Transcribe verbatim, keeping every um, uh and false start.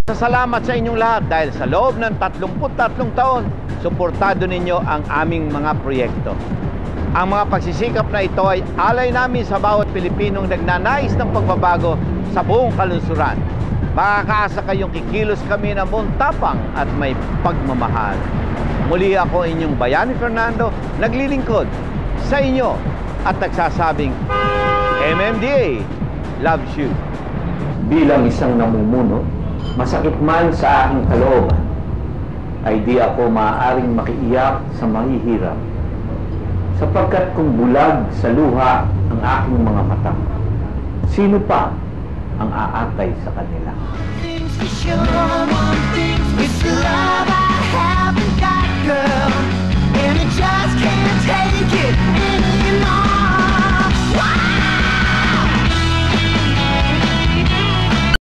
Salamat sa inyong lahat dahil sa loob ng tatlumput tatlong taon, suportado ninyo ang aming mga proyekto. Ang mga pagsisikap na ito ay alay namin sa bawat Pilipinong nagnanais ng pagbabago sa buong kalunsuran. Makakaasa kayong kikilos kami ng buong tapang at may pagmamahal. Muli ako inyong Bayani Fernando, naglilingkod sa inyo at nagsasabing M M D A loves you. Bilang isang namumuno, masakit man sa aking kalooban, ay di ako maaaring makiiyak sa mahihirap, sapagkat kung bulag sa luha ang aking mga mata, sino pa ang aatay sa kanila? Things for sure, one thing's for sure.